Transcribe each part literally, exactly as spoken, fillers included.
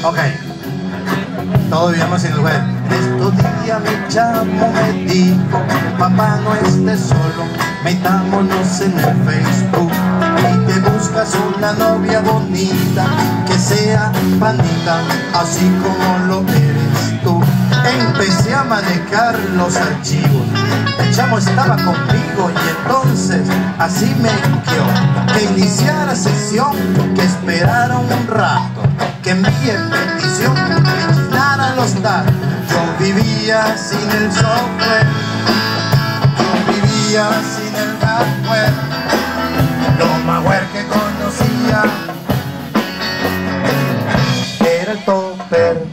Ok, todos vivíamos en el web. Estos días mi chamo me dijo, papá no estés solo, metámonos en el Facebook y te buscas una novia bonita que sea panita, así como lo eres tú. Empecé a manejar los archivos, el chamo estaba conmigo y entonces así me quedó que iniciara sesión, que esperara un rato, que envíe petición, que llenara los datos. Yo vivía sin el software, yo vivía sin el hardware, lo más bueno que conocía era el topper.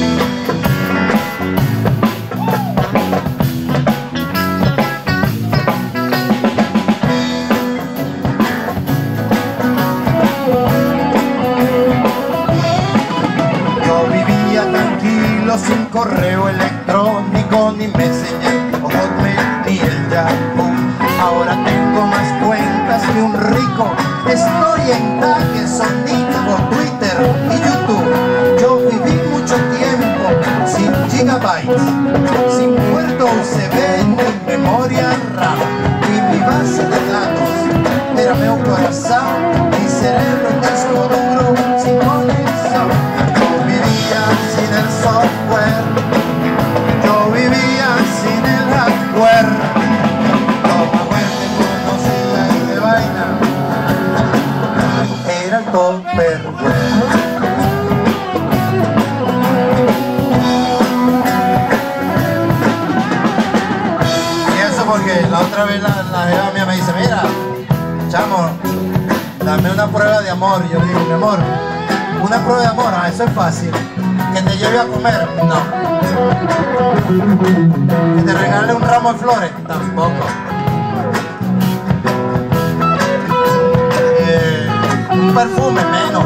Sin correo electrónico, ni Messenger o Hotmail, ni el Yahoo. Ahora tengo más cuentas que un rico. Estoy en Tag, Sonico, Twitter y YouTube. Yo viví mucho tiempo sin gigabytes, sin puerto U S B ni memoria RAM. Y mi base de datos era mi corazón, mi cerebro en disco duro sin conexión. Yo vivía sin el software, yo vivía sin el hardware, lo más bueno que conocía de vaina era el topperware. Y eso porque la otra vez la, la jeva mía me dice, mira, chamo, dame una prueba de amor. Yo le digo, mi amor, una prueba de amor, ah, eso es fácil. Que te lleve a comer, no. Que te regale un ramo de flores, tampoco. Eh, un perfume, menos.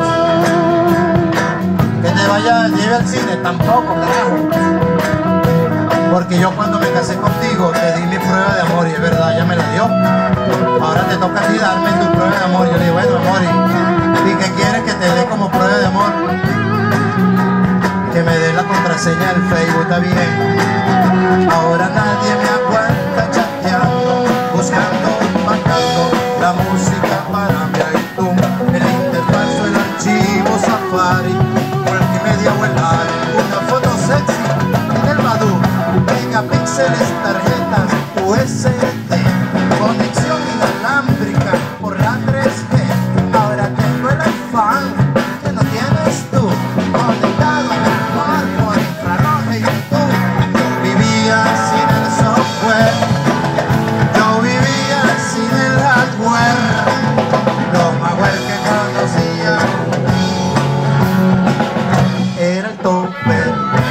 Que te vaya, lleve al cine, tampoco, carajo. Porque yo cuando me casé contigo te di mi prueba de amor y es verdad, ella me la dio. Ahora te toca a ti darme tu prueba de amor. Yo le digo, bueno, amor, ¿y, ¿y qué quieres que te dé como prueba de amor? Que me dé la contraseña del Facebook, está bien. Ahora nadie me aguanta chateando, buscando, bajando la música para mi iTunes, el interfaz o el archivo Safari, multimedia o el área, una foto sexy en el Badoo, megapíxeles, tarjetas U S D, conexión inalámbrica por la tres G. Ahora tengo el iPhone que no tienes tú, conectado en el cuarto, al infrarrojo y YouTube. Yo vivía sin el software, yo vivía sin el hardware, lo más bueno que conocía era el topper.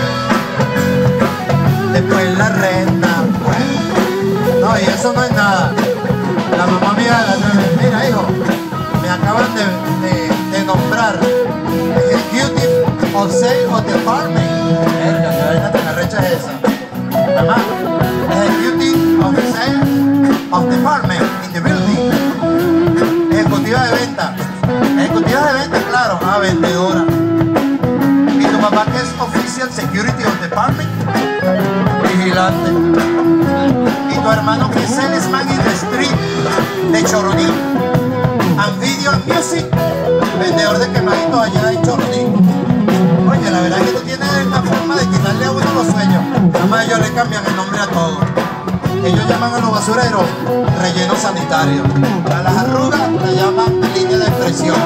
Después la renta, pues. No, y eso no es nada. La mamá mía, la, mira hijo, me acaban de, de, de nombrar Executive of Sales of Department. Verga, que vaina tan arrecha es esa. Mamá, Executive of Sales of Department in the building. Ejecutiva de venta. Ejecutiva de venta, claro, ah, vendedora. ¿Y tu papá que es Official Security of Department? Vigilante. Y tu hermano que es Salesman in the Street de Choroní, and Video and Music, vendedor de quemaditos allá en Choroní. Oye, la verdad es que tú tienes una forma de quitarle a uno los sueños. Nada más ellos le cambian el nombre a todo. Ellos llaman a los basureros relleno sanitario, a las arrugas la llaman línea de expresión,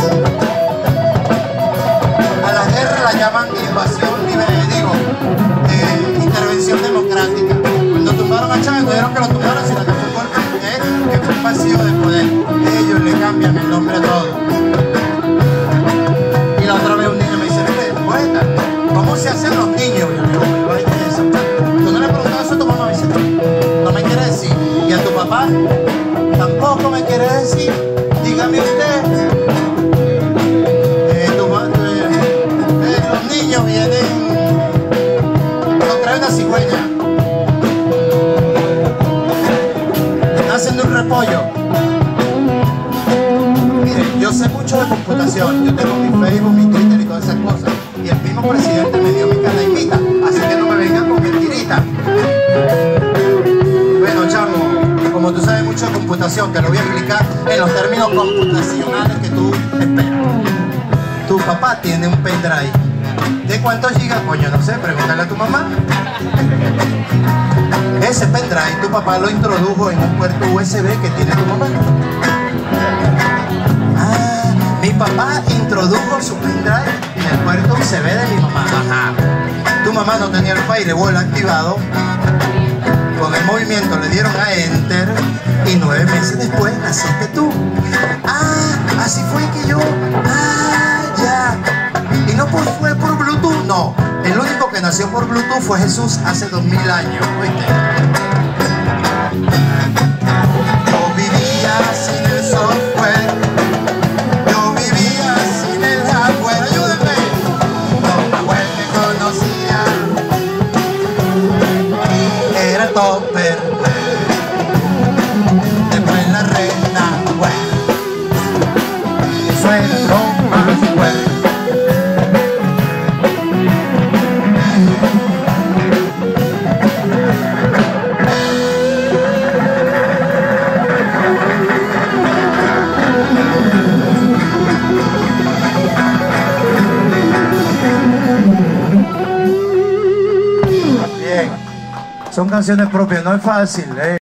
a la guerra la llaman invasión libre, digo, eh, intervención democrática. Cuando tumbaron a Chávez, no dijeron que lo tumbaron, sino que fue un golpe, eh, que fue un vacío de poder. Ellos le cambian el nombre a todo. Y la otra vez un niño me dice, mire, poeta, ¿cómo se hacen los niños? Yo le digo, me va a interesar. Tú no le preguntabas eso a tu mamá, me dice, no me quiere decir. Y a tu papá tampoco me quiere decir. Dígame usted. Eh, tu, eh, eh, los niños vienen, lo trae una cigüeña. Está haciendo un repollo. Mire, yo sé mucho de computación. Yo tengo mi Facebook, mi Twitter y todas esas cosas. Y el como presidente me dio mi canaimita, así que no me vengan con mentiritas. Bueno, chamo, como tú sabes mucho de computación, te lo voy a explicar en los términos computacionales que tú esperas. Tu papá tiene un pendrive. ¿De cuántos gigas? Coño, no sé, pregúntale a tu mamá. Ese pendrive tu papá lo introdujo en un puerto U S B que tiene tu mamá. Ah, mi papá introdujo su pendrive en el puerto U S B de mi mamá. Ajá. Tu mamá no tenía el firewall activado. Con el movimiento le dieron a Enter y nueve meses después naciste tú. Ah, así fue que yo... Ah, ya. Y no por, fue por Bluetooth, no. El único que nació por Bluetooth fue Jesús hace dos mil años. ¿Oíste? Yo vivía sin el software. Yo vivía sin el hardware. Ayúdenme. No, hardware que conocía era topper. Después la reina web. Eso era lo más web. Son canciones propias, no es fácil, ¿eh?